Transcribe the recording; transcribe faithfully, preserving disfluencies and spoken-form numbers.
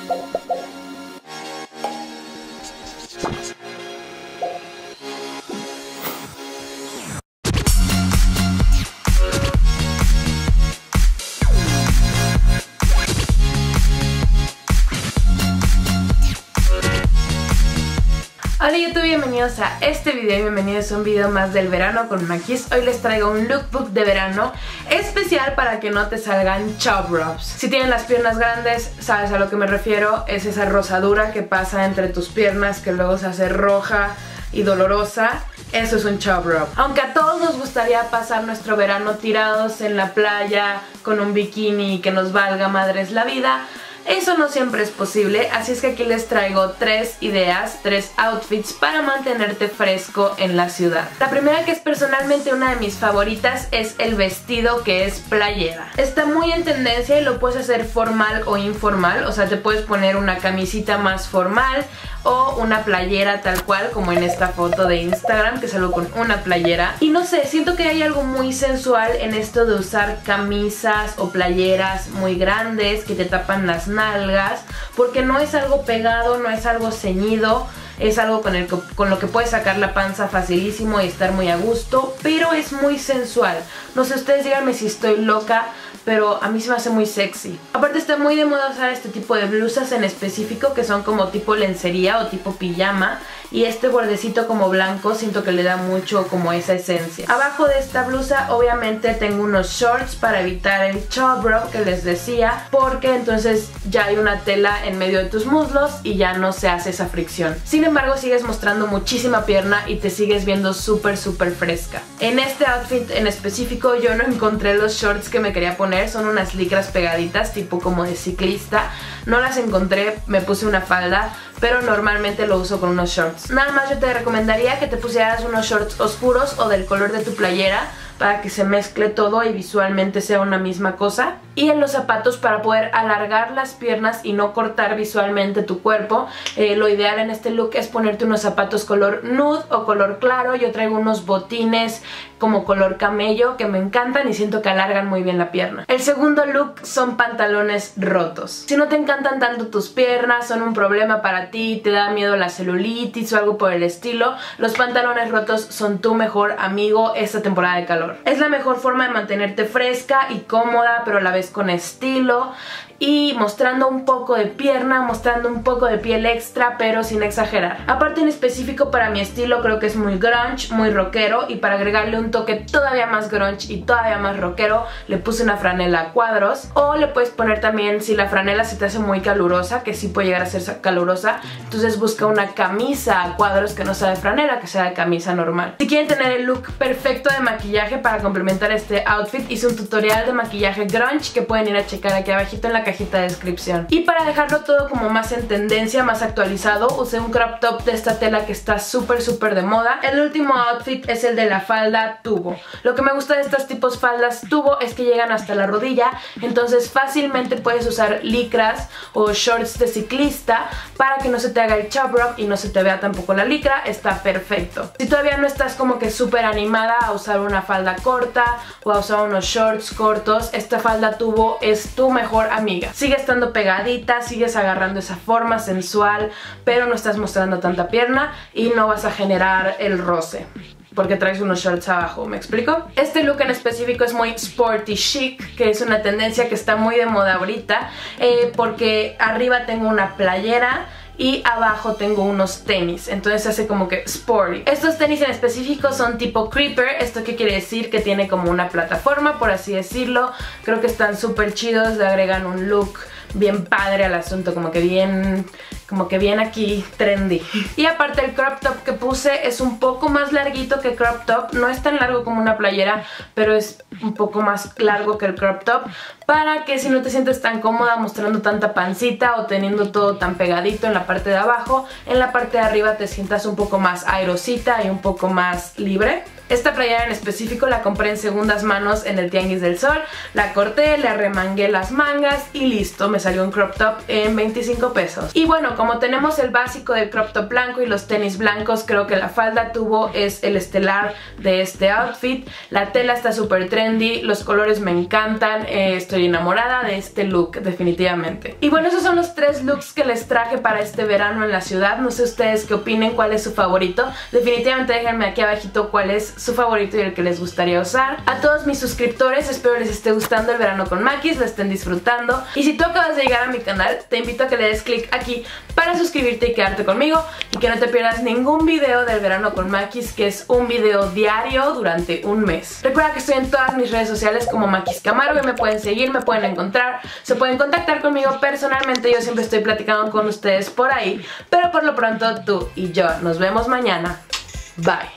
Hola YouTube, bienvenidos a este video y bienvenidos a un video más del verano con Makis. Hoy les traigo un lookbook de verano especial para que no te salgan chub rubs. Si tienen las piernas grandes, sabes a lo que me refiero, es esa rosadura que pasa entre tus piernas que luego se hace roja y dolorosa. Eso es un chub rub. Aunque a todos nos gustaría pasar nuestro verano tirados en la playa con un bikini y que nos valga madres la vida, eso no siempre es posible, así es que aquí les traigo tres ideas, tres outfits para mantenerte fresco en la ciudad. La primera, que es personalmente una de mis favoritas, es el vestido que es playera. Está muy en tendencia y lo puedes hacer formal o informal, o sea, te puedes poner una camisita más formal o una playera tal cual, como en esta foto de Instagram que salgo con una playera. Y no sé, siento que hay algo muy sensual en esto de usar camisas o playeras muy grandes que te tapan las nalgas, porque no es algo pegado, no es algo ceñido, es algo con, el, con lo que puedes sacar la panza facilísimo y estar muy a gusto, pero es muy sensual. No sé, ustedes díganme si estoy loca, pero a mí se me hace muy sexy. Aparte está muy de moda usar este tipo de blusas en específico, que son como tipo lencería o tipo pijama, y este bordecito como blanco siento que le da mucho como esa esencia. Abajo de esta blusa obviamente tengo unos shorts para evitar el chub rub que les decía, porque entonces ya hay una tela en medio de tus muslos y ya no se hace esa fricción. Sin embargo, sigues mostrando muchísima pierna y te sigues viendo súper súper fresca. En este outfit en específico yo no encontré los shorts que me quería poner, son unas licras pegaditas tipo como de ciclista. No las encontré, me puse una falda, pero normalmente lo uso con unos shorts. Nada más yo te recomendaría que te pusieras unos shorts oscuros o del color de tu playera para que se mezcle todo y visualmente sea una misma cosa. Y en los zapatos, para poder alargar las piernas y no cortar visualmente tu cuerpo, eh, lo ideal en este look es ponerte unos zapatos color nude o color claro. Yo traigo unos botines como color camello que me encantan y siento que alargan muy bien la pierna. El segundo look son pantalones rotos. Si no te encantan tanto tus piernas, son un problema para ti, te da miedo la celulitis o algo por el estilo, los pantalones rotos son tu mejor amigo esta temporada de calor. Es la mejor forma de mantenerte fresca y cómoda, pero a la vez con estilo y mostrando un poco de pierna, mostrando un poco de piel extra, pero sin exagerar. Aparte, en específico para mi estilo, creo que es muy grunge, muy rockero, y para agregarle un toque todavía más grunge y todavía más rockero, le puse una franela a cuadros. O le puedes poner también, si la franela se te hace muy calurosa, que sí puede llegar a ser calurosa, entonces busca una camisa a cuadros que no sea de franela, que sea de camisa normal. Si quieren tener el look perfecto de maquillaje para complementar este outfit, hice un tutorial de maquillaje grunge que pueden ir a checar aquí abajito en la cajita de descripción. Y para dejarlo todo como más en tendencia, más actualizado, usé un crop top de esta tela que está súper súper de moda. El último outfit es el de la falda tubo. Lo que me gusta de estos tipos faldas tubo es que llegan hasta la rodilla, entonces fácilmente puedes usar licras o shorts de ciclista para que no se te haga el chub rub y no se te vea tampoco la licra. Está perfecto. Si todavía no estás como que súper animada a usar una falda corta o a usar unos shorts cortos, esta falda tubo es tu mejor amiga. Sigue estando pegadita, sigues agarrando esa forma sensual, pero no estás mostrando tanta pierna y no vas a generar el roce porque traes unos shorts abajo, ¿me explico? Este look en específico es muy sporty chic, que es una tendencia que está muy de moda ahorita, eh, porque arriba tengo una playera y abajo tengo unos tenis, entonces se hace como que sporty. Estos tenis en específico son tipo creeper. ¿Esto qué quiere decir? Que tiene como una plataforma, por así decirlo. Creo que están súper chidos, le agregan un look bien padre al asunto, como que bien... como que bien aquí trendy. Y aparte el crop top que puse es un poco más larguito que crop top, no es tan largo como una playera, pero es un poco más largo que el crop top, para que si no te sientes tan cómoda mostrando tanta pancita o teniendo todo tan pegadito en la parte de abajo, en la parte de arriba te sientas un poco más aerosita y un poco más libre. Esta playera en específico la compré en segundas manos en el Tianguis del Sol, la corté, le arremangué las mangas y listo, me salió un crop top en veinticinco pesos. Y bueno, como tenemos el básico del crop top blanco y los tenis blancos, creo que la falda tubo es el estelar de este outfit. La tela está súper trendy, los colores me encantan, eh, estoy enamorada de este look definitivamente. Y bueno, esos son los tres looks que les traje para este verano en la ciudad. No sé ustedes qué opinen, cuál es su favorito. Definitivamente déjenme aquí abajito cuál es su favorito y el que les gustaría usar. A todos mis suscriptores, espero les esté gustando el verano con Makis, lo estén disfrutando. Y si tú acabas de llegar a mi canal, te invito a que le des clic aquí para suscribirte y quedarte conmigo y que no te pierdas ningún video del verano con Makis, que es un video diario durante un mes. Recuerda que estoy en todas mis redes sociales como Makis Camargo y me pueden seguir, me pueden encontrar, se pueden contactar conmigo personalmente, yo siempre estoy platicando con ustedes por ahí, pero por lo pronto tú y yo nos vemos mañana. Bye.